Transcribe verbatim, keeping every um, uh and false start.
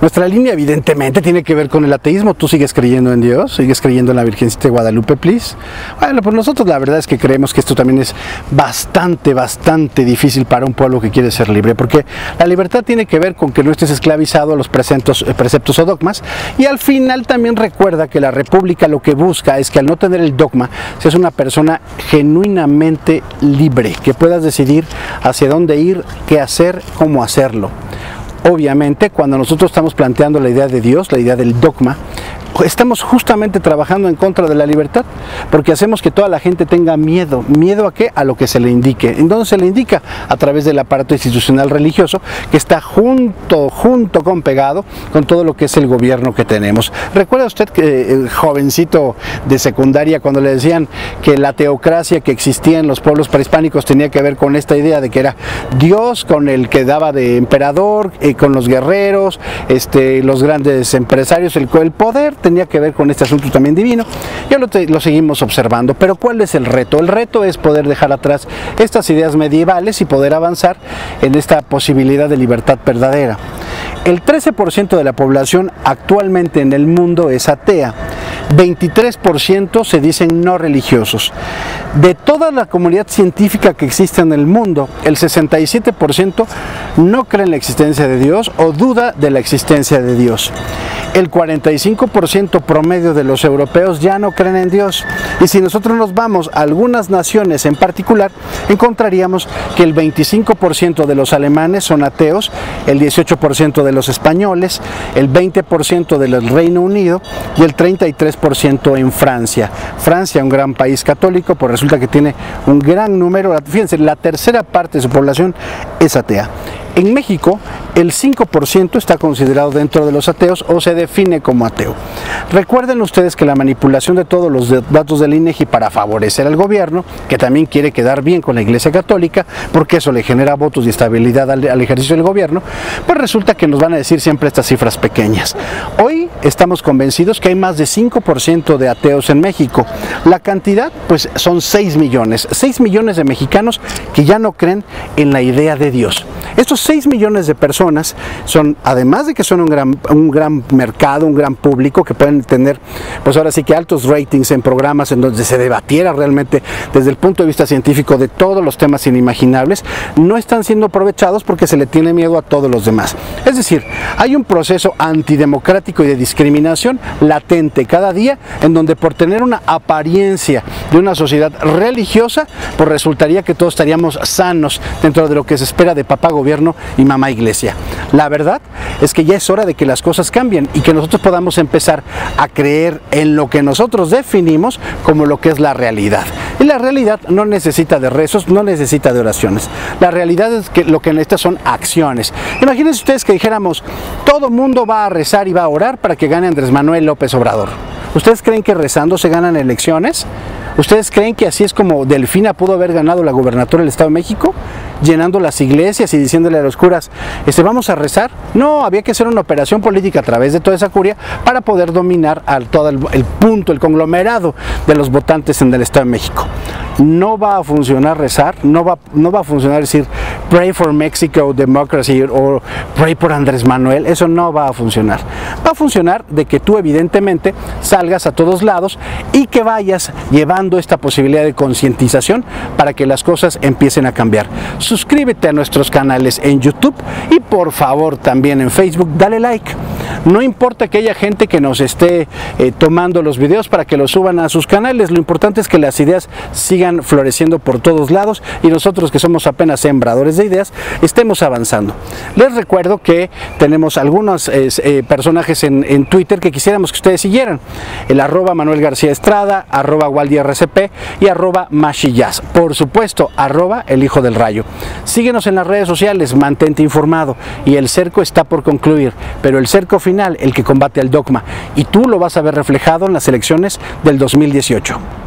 Nuestra línea evidentemente tiene que ver con el ateísmo. ¿Tú sigues creyendo en Dios? ¿Sigues creyendo en la Virgencita de Guadalupe, please? Bueno, pues nosotros la verdad es que creemos que esto también es bastante, bastante difícil para un pueblo que quiere ser libre, porque la libertad tiene que ver con que no estés esclavizado a los preceptos, preceptos o dogmas, y al final también recuerda que la República lo que busca es que al no tener el dogma, seas una persona genuinamente libre, que puedas decidir hacia dónde ir, qué hacer, cómo hacerlo. Obviamente, cuando nosotros estamos planteando la idea de Dios, la idea del dogma, estamos justamente trabajando en contra de la libertad, porque hacemos que toda la gente tenga miedo. ¿Miedo a qué? A lo que se le indique. ¿En dónde se le indica? A través del aparato institucional religioso, que está junto, junto con pegado con todo lo que es el gobierno que tenemos. ¿Recuerda usted que el jovencito de secundaria, cuando le decían que la teocracia que existía en los pueblos prehispánicos tenía que ver con esta idea de que era Dios con el que daba de emperador, eh, con los guerreros, este, los grandes empresarios, el, el poder tenía que ver con este asunto también divino? Ya lo, te, lo seguimos observando, pero ¿cuál es el reto? El reto es poder dejar atrás estas ideas medievales y poder avanzar en esta posibilidad de libertad verdadera. El trece por ciento de la población actualmente en el mundo es atea, veintitrés por ciento se dicen no religiosos. De toda la comunidad científica que existe en el mundo, el sesenta y siete por ciento no cree en la existencia de Dios o duda de la existencia de Dios. El cuarenta y cinco por ciento promedio de los europeos ya no creen en Dios. Y si nosotros nos vamos a algunas naciones en particular, encontraríamos que el veinticinco por ciento de los alemanes son ateos, el dieciocho por ciento de los españoles, el veinte por ciento del Reino Unido y el treinta y tres por ciento en Francia. Francia, un gran país católico, pues resulta que tiene un gran número, fíjense, la tercera parte de su población es atea. En México, el cinco por ciento está considerado dentro de los ateos o se define como ateo. Recuerden ustedes que la manipulación de todos los datos del INEGI para favorecer al gobierno, que también quiere quedar bien con la Iglesia Católica, porque eso le genera votos y estabilidad al, al ejercicio del gobierno, pues resulta que nos van a decir siempre estas cifras pequeñas. Hoy estamos convencidos que hay más de cinco por ciento de ateos en México. La cantidad, pues son seis millones. seis millones de mexicanos que ya no creen en la idea de Dios. Estos seis millones de personas son, además de que son un gran, un gran mercado, un gran público, que pueden tener, pues ahora sí que altos ratings en programas en donde se debatiera realmente desde el punto de vista científico de todos los temas inimaginables, no están siendo aprovechados porque se le tiene miedo a todos los demás. Es decir, hay un proceso antidemocrático y de discriminación latente cada día, en donde por tener una apariencia de una sociedad religiosa, pues resultaría que todos estaríamos sanos dentro de lo que se espera de papá gobierno y mamá iglesia. La verdad es que ya es hora de que las cosas cambien y que nosotros podamos empezar a creer en lo que nosotros definimos como lo que es la realidad. Y la realidad no necesita de rezos, no necesita de oraciones. La realidad es que lo que necesita son acciones. Imagínense ustedes que dijéramos, todo mundo va a rezar y va a orar para que gane Andrés Manuel López Obrador. ¿Ustedes creen que rezando se ganan elecciones? ¿Ustedes creen que así es como Delfina pudo haber ganado la gobernatura del Estado de México? Llenando las iglesias y diciéndole a los curas, este, ¿vamos a rezar? No, había que hacer una operación política a través de toda esa curia para poder dominar a todo el, el punto, el conglomerado de los votantes en el Estado de México. No va a funcionar rezar, no va, no va a funcionar decir pray for Mexico democracy o pray por Andrés Manuel, eso no va a funcionar. Va a funcionar de que tú evidentemente salgas a todos lados y que vayas llevando esta posibilidad de concientización para que las cosas empiecen a cambiar. Suscríbete a nuestros canales en YouTube y por favor también en Facebook, dale like. No importa que haya gente que nos esté eh, tomando los videos para que los suban a sus canales, lo importante es que las ideas sigan floreciendo por todos lados y nosotros, que somos apenas sembradores de ideas, estemos avanzando. Les recuerdo que tenemos algunos eh, eh, personajes en, en Twitter que quisiéramos que ustedes siguieran: el arroba Manuel García Estrada, arroba Waldi R C P y arroba Mashiyaz. Por supuesto, arroba El Hijo del Rayo. Síguenos en las redes sociales, mantente informado. Y el cerco está por concluir, pero el cerco final, el que combate al dogma, y tú lo vas a ver reflejado en las elecciones del dos mil dieciocho.